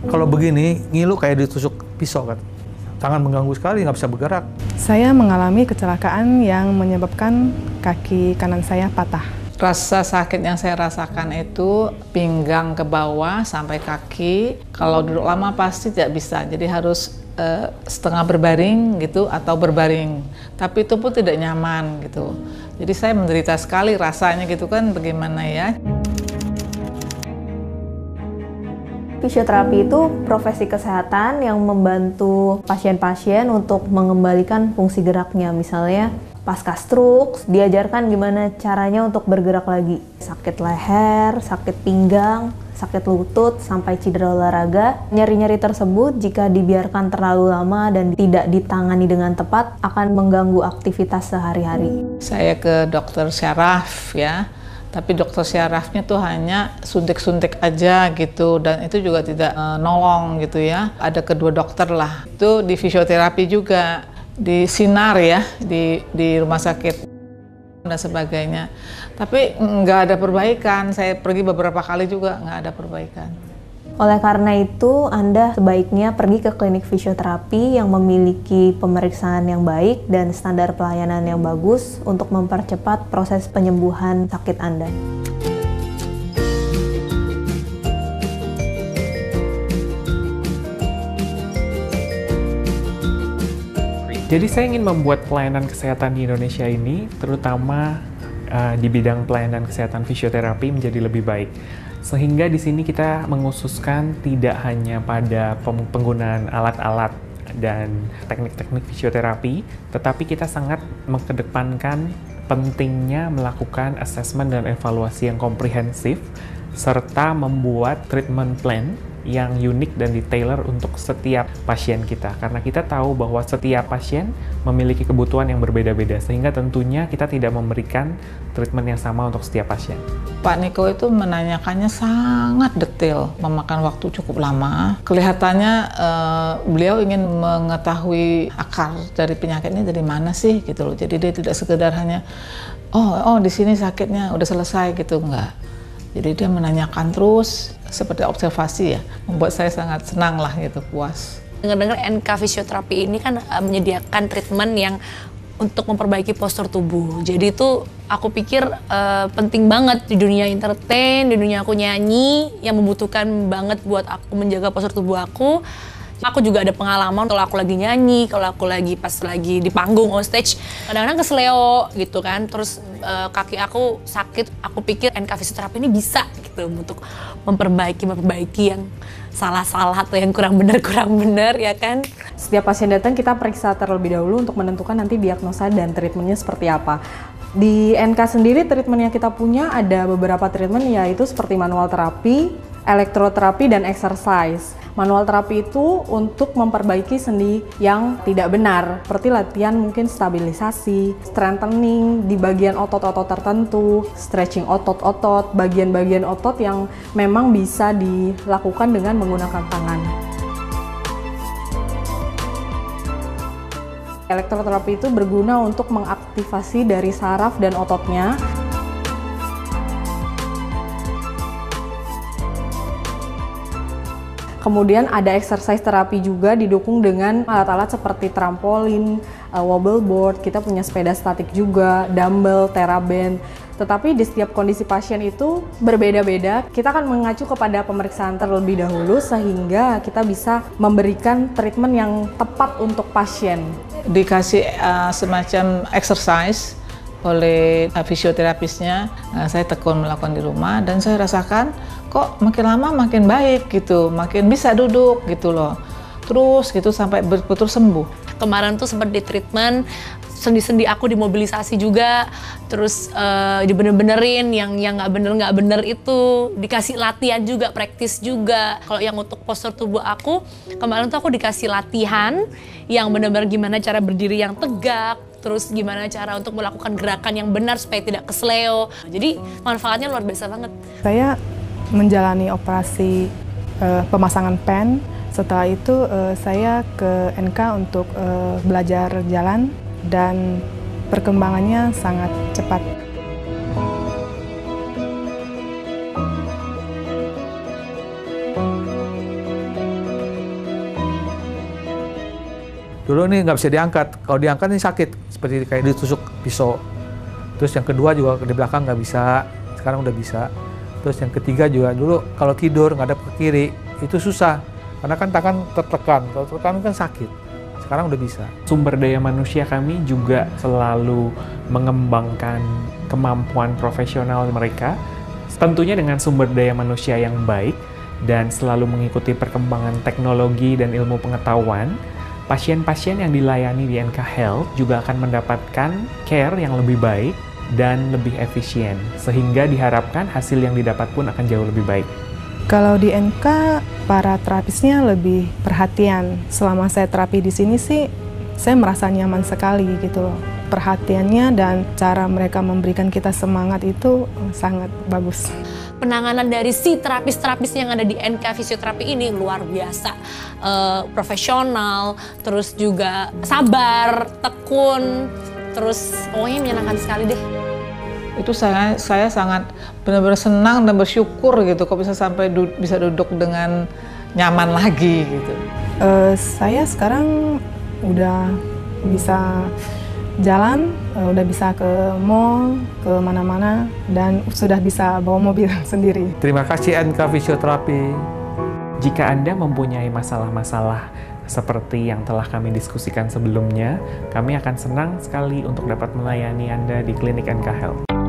Kalau begini, ngilu kayak ditusuk pisau kan. Tangan mengganggu sekali, nggak bisa bergerak. Saya mengalami kecelakaan yang menyebabkan kaki kanan saya patah. Rasa sakit yang saya rasakan itu pinggang ke bawah sampai kaki. Kalau duduk lama pasti tidak bisa, jadi harus setengah berbaring gitu atau berbaring. Tapi itu pun tidak nyaman gitu. Jadi saya menderita sekali rasanya gitu kan, bagaimana ya. Fisioterapi itu profesi kesehatan yang membantu pasien-pasien untuk mengembalikan fungsi geraknya. Misalnya pasca stroke, diajarkan gimana caranya untuk bergerak lagi. Sakit leher, sakit pinggang, sakit lutut, sampai cedera olahraga. Nyeri-nyeri tersebut jika dibiarkan terlalu lama dan tidak ditangani dengan tepat akan mengganggu aktivitas sehari-hari. Saya ke dokter syaraf ya. Tapi dokter syarafnya tuh hanya suntik-suntik aja gitu, dan itu juga tidak nolong gitu ya. Ada kedua dokter lah, itu di fisioterapi juga, di Sinar ya, di rumah sakit dan sebagainya. Tapi nggak ada perbaikan, saya pergi beberapa kali juga nggak ada perbaikan. Oleh karena itu, Anda sebaiknya pergi ke klinik fisioterapi yang memiliki pemeriksaan yang baik dan standar pelayanan yang bagus untuk mempercepat proses penyembuhan sakit Anda. Jadi saya ingin membuat pelayanan kesehatan di Indonesia ini, terutama di bidang pelayanan kesehatan fisioterapi menjadi lebih baik. Sehingga di sini kita menghususkan tidak hanya pada penggunaan alat-alat dan teknik-teknik fisioterapi, tetapi kita sangat mengedepankan pentingnya melakukan asesmen dan evaluasi yang komprehensif, serta membuat treatment plan yang unik dan detailed untuk setiap pasien kita. Karena kita tahu bahwa setiap pasien memiliki kebutuhan yang berbeda-beda, sehingga tentunya kita tidak memberikan treatment yang sama untuk setiap pasien. Pak Niko itu menanyakannya sangat detail, memakan waktu cukup lama. Kelihatannya beliau ingin mengetahui akar dari penyakit ini dari mana sih gitu loh. Jadi dia tidak sekedar hanya oh di sini sakitnya udah selesai gitu, enggak. Jadi dia menanyakan terus seperti observasi ya, membuat saya sangat senang lah gitu, puas. Dengar-dengar NK Fisioterapi ini kan menyediakan treatment yang untuk memperbaiki postur tubuh. Jadi itu aku pikir penting banget di dunia entertain, di dunia aku nyanyi, yang membutuhkan banget buat aku menjaga postur tubuh aku. Aku juga ada pengalaman kalau aku lagi nyanyi, kalau aku pas lagi di panggung on stage, kadang-kadang kesleo gitu kan, terus kaki aku sakit. Aku pikir NK Fisioterapi ini bisa gitu untuk memperbaiki yang salah-salah atau yang kurang benar ya kan. Setiap pasien datang kita periksa terlebih dahulu untuk menentukan nanti diagnosa dan treatmentnya seperti apa. Di NK sendiri treatment yang kita punya ada beberapa treatment, yaitu seperti manual terapi, elektroterapi, dan exercise. Manual terapi itu untuk memperbaiki sendi yang tidak benar, seperti latihan mungkin stabilisasi, strengthening di bagian otot-otot tertentu, stretching otot-otot, bagian-bagian otot yang memang bisa dilakukan dengan menggunakan tangan. Elektroterapi itu berguna untuk mengaktifasi dari saraf dan ototnya. Kemudian ada exercise terapi juga didukung dengan alat-alat seperti trampolin, wobble board, kita punya sepeda statik juga, dumbbell, TheraBand. Tetapi di setiap kondisi pasien itu berbeda-beda. Kita akan mengacu kepada pemeriksaan terlebih dahulu sehingga kita bisa memberikan treatment yang tepat untuk pasien. Dikasih semacam exercise oleh fisioterapisnya, saya tekun melakukan di rumah dan saya rasakan kok makin lama makin baik gitu, makin bisa duduk gitu loh, terus gitu sampai betul sembuh. Kemarin tuh sempat di treatment, sendi-sendi aku dimobilisasi juga, terus dibener-benerin yang nggak bener itu, dikasih latihan juga, praktis juga. Kalau yang untuk postur tubuh aku, kemarin tuh aku dikasih latihan yang bener-bener gimana cara berdiri yang tegak, terus gimana cara untuk melakukan gerakan yang benar supaya tidak kesleo. Jadi manfaatnya luar biasa banget. Saya menjalani operasi pemasangan pen. Setelah itu saya ke NK untuk belajar jalan dan perkembangannya sangat cepat. Dulu ini nggak bisa diangkat. Kalau diangkat ini sakit, seperti kayak ditusuk pisau. Terus yang kedua juga di belakang nggak bisa, sekarang udah bisa. Terus yang ketiga juga dulu kalau tidur ngadep ke kiri itu susah, karena kan tangan tertekan. Kalau tertekan kan sakit. Sekarang udah bisa. Sumber daya manusia kami juga selalu mengembangkan kemampuan profesional mereka, tentunya dengan sumber daya manusia yang baik dan selalu mengikuti perkembangan teknologi dan ilmu pengetahuan. Pasien-pasien yang dilayani di NK Health juga akan mendapatkan care yang lebih baik dan lebih efisien, sehingga diharapkan hasil yang didapat pun akan jauh lebih baik. Kalau di NK, para terapisnya lebih perhatian. Selama saya terapi di sini sih, saya merasa nyaman sekali gitu loh. Perhatiannya dan cara mereka memberikan kita semangat itu sangat bagus. Penanganan dari si terapis-terapis yang ada di NK Fisioterapi ini luar biasa, profesional, terus juga sabar, tekun, terus pokoknya menyenangkan sekali deh. Itu saya sangat benar-benar senang dan bersyukur gitu kok bisa sampai bisa duduk dengan nyaman lagi gitu. Saya sekarang udah bisa jalan, udah bisa ke mall, ke mana-mana, dan sudah bisa bawa mobil sendiri. Terima kasih NK Fisioterapi. Jika Anda mempunyai masalah-masalah seperti yang telah kami diskusikan sebelumnya, kami akan senang sekali untuk dapat melayani Anda di Klinik NK Health.